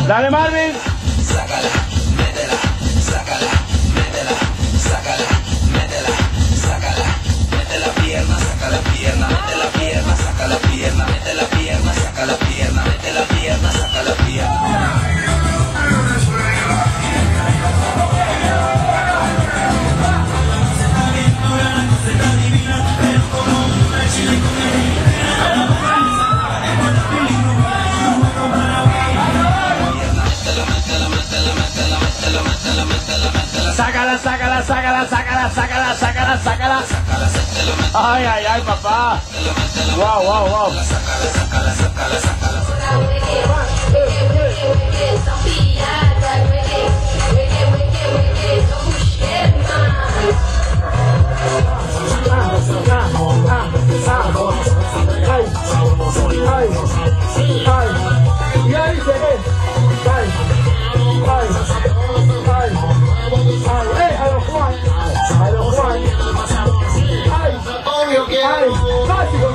Dale, Marvin. Sácala, métela, sácala, métela, sácala, métela, sácala, mete la pierna, saca la pierna, mete la pierna, saca la pierna, mete la pierna, saca la pierna, mete la pierna, saca la pierna. Sácala, sácala, sácala, sácala, sácala, sácala, sácala. Ay, ay, ay, papá. Wow, wow, wow. Sácala, sácala, sácala, sácala. Y ahí se ve. A los Juan. Obvio que Ay, básico.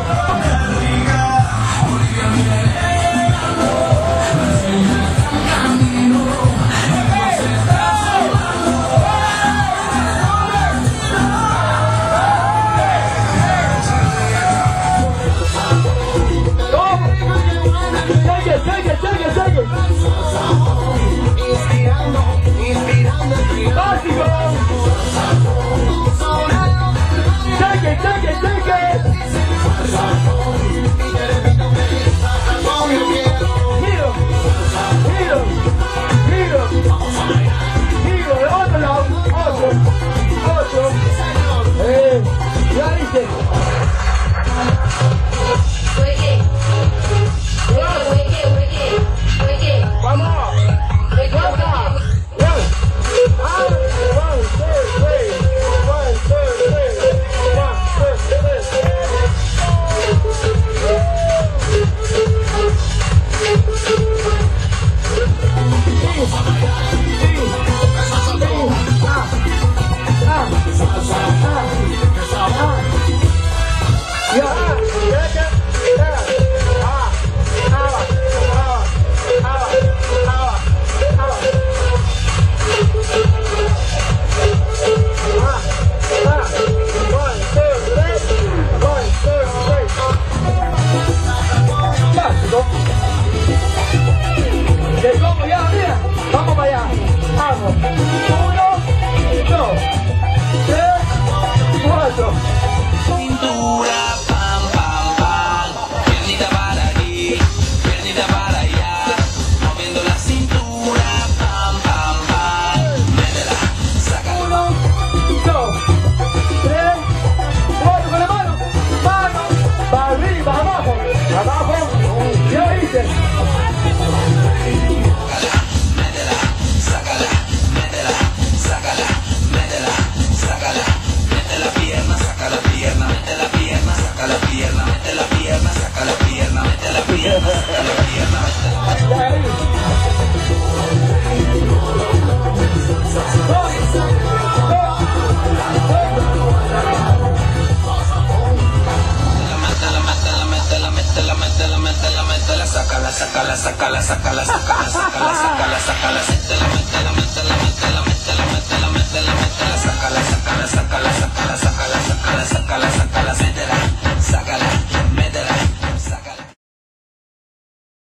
Vamos para allá. Vamos. 1, 2, 3, 4. Cintura, pam, pam, pam. Piernita para aquí, piernita para allá. Moviendo la cintura, pam, pam, pam. Métela, sácala. 1, 2, 3, 4. Con la mano. Mano. Para arriba, abajo. Abajo. ¿Qué dices? Sácala, sácala, sácala, sácala, sácala, sácala, sácala, sácala, sácala,